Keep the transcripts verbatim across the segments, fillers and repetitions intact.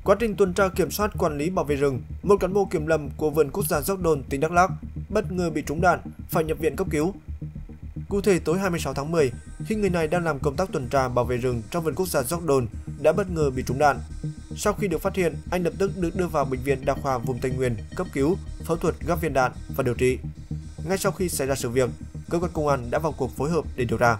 Quá trình tuần tra kiểm soát quản lý bảo vệ rừng, một cán bộ kiểm lâm của vườn quốc gia Gióc Đôn, tỉnh Đắk Lắk bất ngờ bị trúng đạn, phải nhập viện cấp cứu. Cụ thể, tối hai mươi sáu tháng mười, khi người này đang làm công tác tuần tra bảo vệ rừng trong vườn quốc gia Gióc Đôn đã bất ngờ bị trúng đạn. Sau khi được phát hiện, anh lập tức được đưa vào bệnh viện Đa khoa vùng Tây Nguyên cấp cứu, phẫu thuật gắp viên đạn và điều trị. Ngay sau khi xảy ra sự việc, cơ quan công an đã vào cuộc phối hợp để điều tra.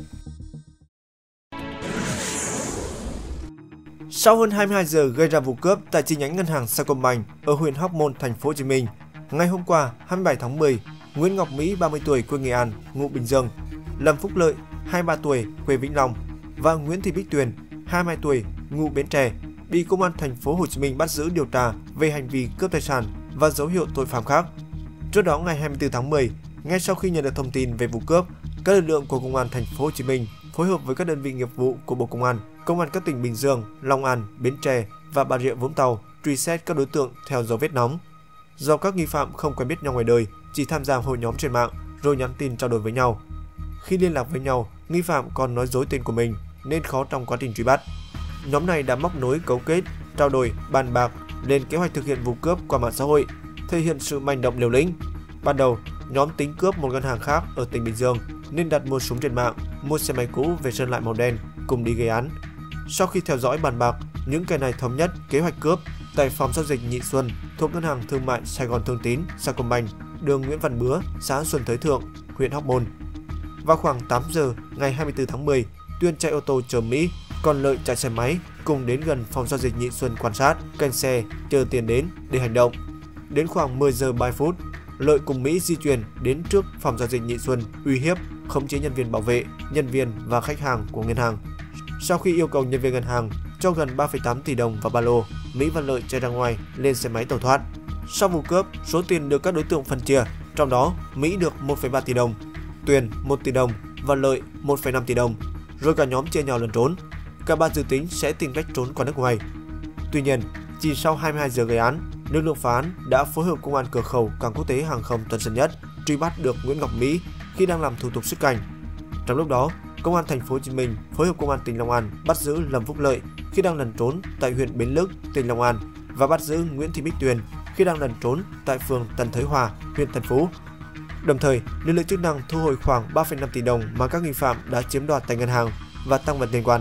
Sau hơn hai mươi hai giờ gây ra vụ cướp tại chi nhánh ngân hàng Sacombank ở huyện Hóc Môn, thành phố Hồ Chí Minh, ngày hôm qua hai mươi bảy tháng mười, Nguyễn Ngọc Mỹ, ba mươi tuổi, quê Nghệ An, ngụ Bình Dương, Lâm Phúc Lợi, hai mươi ba tuổi, quê Vĩnh Long và Nguyễn Thị Bích Tuyền, hai mươi hai tuổi, ngụ Bến Tre, bị công an thành phố Hồ Chí Minh bắt giữ điều tra về hành vi cướp tài sản và dấu hiệu tội phạm khác. Trước đó, ngày hai mươi tư tháng mười, ngay sau khi nhận được thông tin về vụ cướp, các lực lượng của công an thành phố Hồ Chí Minh phối hợp với các đơn vị nghiệp vụ của Bộ Công an, công an các tỉnh Bình Dương, Long An, Bến Tre và Bà Rịa Vũng Tàu truy xét các đối tượng theo dấu vết nóng. Do các nghi phạm không quen biết nhau ngoài đời, chỉ tham gia hội nhóm trên mạng rồi nhắn tin trao đổi với nhau. Khi liên lạc với nhau, nghi phạm còn nói dối tên của mình nên khó trong quá trình truy bắt. Nhóm này đã móc nối cấu kết, trao đổi, bàn bạc lên kế hoạch thực hiện vụ cướp qua mạng xã hội, thể hiện sự manh động liều lĩnh. Ban đầu, nhóm tính cướp một ngân hàng khác ở tỉnh Bình Dương nên đặt mua súng trên mạng, mua xe máy cũ về sơn lại màu đen cùng đi gây án. Sau khi theo dõi bàn bạc, những kẻ này thống nhất kế hoạch cướp tại phòng giao dịch Nhị Xuân thuộc ngân hàng thương mại Sài Gòn Thương Tín, Sacombank, đường Nguyễn Văn Bứa, xã Xuân Thới Thượng, huyện Hóc Môn. Vào khoảng tám giờ ngày hai mươi tư tháng mười, Tuyên chạy ô tô chở Mỹ, còn Lợi chạy xe máy cùng đến gần phòng giao dịch Nhị Xuân quan sát, canh xe, chờ tiền đến để hành động. Đến khoảng mười giờ ba mươi phút, Lợi cùng Mỹ di chuyển đến trước phòng giao dịch Nhị Xuân, uy hiếp, khống chế nhân viên bảo vệ, nhân viên và khách hàng của ngân hàng. Sau khi yêu cầu nhân viên ngân hàng cho gần ba phẩy tám tỷ đồng vào ba lô, Mỹ và Lợi chạy ra ngoài lên xe máy tẩu thoát. Sau vụ cướp, số tiền được các đối tượng phân chia, trong đó Mỹ được một phẩy ba tỷ đồng, Tuyền một tỷ đồng và Lợi một phẩy năm tỷ đồng, rồi cả nhóm chia nhau lẩn trốn. Cả ba dự tính sẽ tìm cách trốn qua nước ngoài. Tuy nhiên, chỉ sau hai mươi hai giờ gây án, lực lượng phá án đã phối hợp công an cửa khẩu cảng quốc tế hàng không Tân Sơn Nhất truy bắt được Nguyễn Ngọc Mỹ khi đang làm thủ tục xuất cảnh. Trong lúc đó, công an thành phố Hồ Chí Minh phối hợp công an tỉnh Long An bắt giữ Lâm Phúc Lợi khi đang lẩn trốn tại huyện Bến Lức, tỉnh Long An và bắt giữ Nguyễn Thị Bích Tuyền khi đang lẩn trốn tại phường Tân Thới Hòa, huyện Tân Phú. Đồng thời, lực lượng chức năng thu hồi khoảng ba phẩy năm tỷ đồng mà các nghi phạm đã chiếm đoạt tại ngân hàng và tang vật liên quan.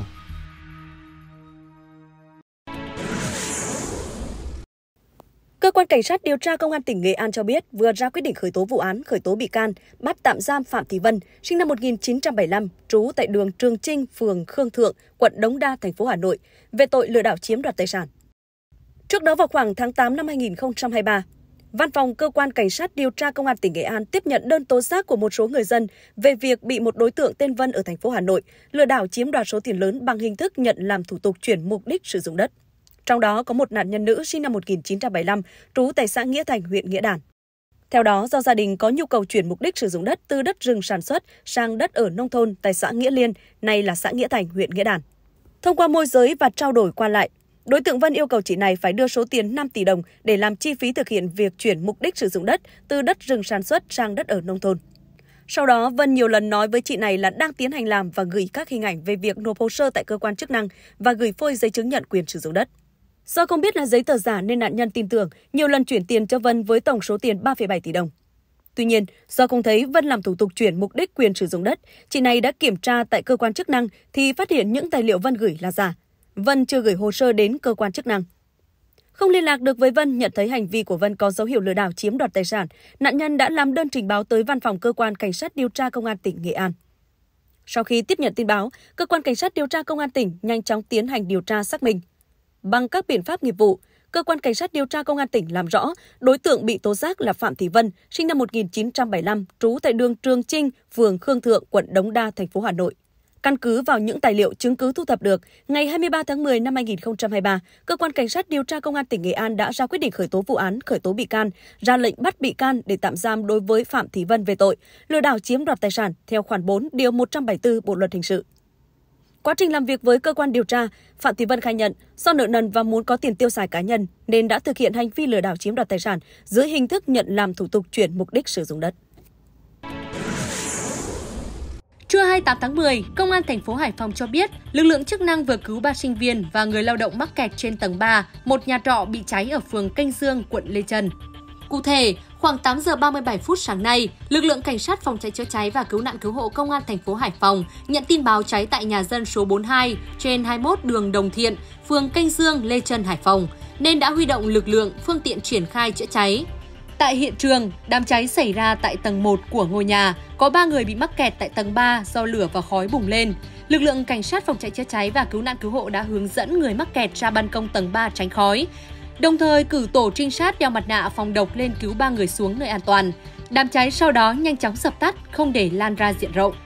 Cơ quan Cảnh sát điều tra Công an tỉnh Nghệ An cho biết vừa ra quyết định khởi tố vụ án, khởi tố bị can, bắt tạm giam Phạm Thị Vân, sinh năm một nghìn chín trăm bảy mươi lăm, trú tại đường Trường Trinh, phường Khương Thượng, quận Đống Đa, thành phố Hà Nội, về tội lừa đảo chiếm đoạt tài sản. Trước đó vào khoảng tháng tám năm hai nghìn không trăm hai mươi ba, Văn phòng Cơ quan Cảnh sát điều tra Công an tỉnh Nghệ An tiếp nhận đơn tố giác của một số người dân về việc bị một đối tượng tên Vân ở thành phố Hà Nội lừa đảo chiếm đoạt số tiền lớn bằng hình thức nhận làm thủ tục chuyển mục đích sử dụng đất. Trong đó có một nạn nhân nữ sinh năm một nghìn chín trăm bảy mươi lăm, trú tại xã Nghĩa Thành, huyện Nghĩa Đàn. Theo đó, do gia đình có nhu cầu chuyển mục đích sử dụng đất từ đất rừng sản xuất sang đất ở nông thôn tại xã Nghĩa Liên, nay là xã Nghĩa Thành, huyện Nghĩa Đàn. Thông qua môi giới và trao đổi qua lại, đối tượng Vân yêu cầu chị này phải đưa số tiền năm tỷ đồng để làm chi phí thực hiện việc chuyển mục đích sử dụng đất từ đất rừng sản xuất sang đất ở nông thôn. Sau đó, Vân nhiều lần nói với chị này là đang tiến hành làm và gửi các hình ảnh về việc nộp hồ sơ tại cơ quan chức năng và gửi phôi giấy chứng nhận quyền sử dụng đất. Do không biết là giấy tờ giả nên nạn nhân tin tưởng, nhiều lần chuyển tiền cho Vân với tổng số tiền ba phẩy bảy tỷ đồng. Tuy nhiên, do không thấy Vân làm thủ tục chuyển mục đích quyền sử dụng đất, chị này đã kiểm tra tại cơ quan chức năng thì phát hiện những tài liệu Vân gửi là giả. Vân chưa gửi hồ sơ đến cơ quan chức năng. Không liên lạc được với Vân, nhận thấy hành vi của Vân có dấu hiệu lừa đảo chiếm đoạt tài sản, nạn nhân đã làm đơn trình báo tới Văn phòng Cơ quan Cảnh sát điều tra Công an tỉnh Nghệ An. Sau khi tiếp nhận tin báo, Cơ quan Cảnh sát điều tra Công an tỉnh nhanh chóng tiến hành điều tra xác minh. Bằng các biện pháp nghiệp vụ, Cơ quan Cảnh sát điều tra Công an tỉnh làm rõ đối tượng bị tố giác là Phạm Thị Vân, sinh năm một nghìn chín trăm bảy mươi lăm, trú tại đường Trường Trinh, phường Khương Thượng, quận Đống Đa, thành phố Hà Nội. Căn cứ vào những tài liệu chứng cứ thu thập được, ngày hai mươi ba tháng mười năm hai nghìn không trăm hai mươi ba, Cơ quan Cảnh sát điều tra Công an tỉnh Nghệ An đã ra quyết định khởi tố vụ án, khởi tố bị can, ra lệnh bắt bị can để tạm giam đối với Phạm Thị Vân về tội lừa đảo chiếm đoạt tài sản theo khoản bốn điều một trăm bảy mươi tư Bộ luật hình sự. Quá trình làm việc với cơ quan điều tra, Phạm Thị Vân khai nhận do nợ nần và muốn có tiền tiêu xài cá nhân nên đã thực hiện hành vi lừa đảo chiếm đoạt tài sản dưới hình thức nhận làm thủ tục chuyển mục đích sử dụng đất. Trưa hai mươi tám tháng mười, Công an thành phố Hải Phòng cho biết lực lượng chức năng vừa cứu ba sinh viên và người lao động mắc kẹt trên tầng ba, một nhà trọ bị cháy ở phường Kênh Dương, quận Lê Chân. Cụ thể, khoảng tám giờ ba mươi bảy phút sáng nay, lực lượng cảnh sát phòng cháy chữa cháy và cứu nạn cứu hộ Công an thành phố Hải Phòng nhận tin báo cháy tại nhà dân số bốn mươi hai trên hai mươi mốt đường Đồng Thiện, phường Kênh Dương, Lê Chân, Hải Phòng, nên đã huy động lực lượng, phương tiện triển khai chữa cháy. Tại hiện trường, đám cháy xảy ra tại tầng một của ngôi nhà, có ba người bị mắc kẹt tại tầng ba do lửa và khói bùng lên. Lực lượng cảnh sát phòng cháy chữa cháy và cứu nạn cứu hộ đã hướng dẫn người mắc kẹt ra ban công tầng ba tránh khói, đồng thời cử tổ trinh sát đeo mặt nạ phòng độc lên cứu ba người xuống nơi an toàn. Đám cháy sau đó nhanh chóng dập tắt, không để lan ra diện rộng.